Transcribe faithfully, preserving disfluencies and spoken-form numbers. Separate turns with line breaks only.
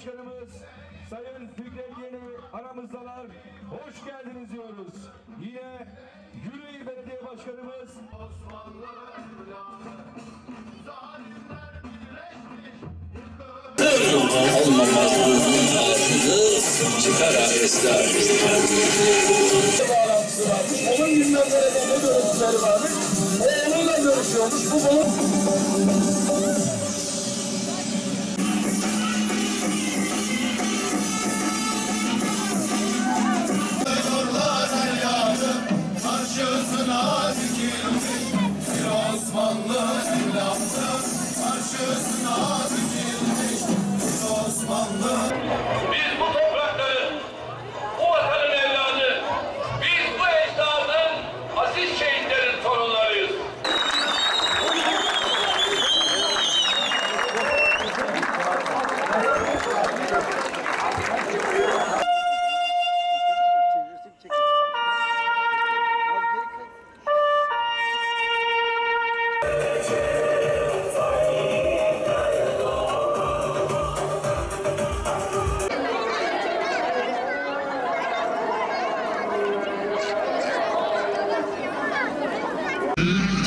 Başkanımız Sayın Fikret Yeni aramızdalar. Hoş geldiniz diyoruz. Yine Yüreğir Belediye Başkanımız
çıkar esrar.
Bağlantısı varmış. Onun günlerde ne görüntüleri varmış. Oğluyla görüşüyormuş. Bu bunu...
Karşısına dikilmiş bir Osmanlı evladı, karşısına dikilmiş bir Osmanlı.
Biz bu toprakların, bu vatanın evladı, biz bu ecdadın aziz şehitlerin torunlarıyız.
Müzik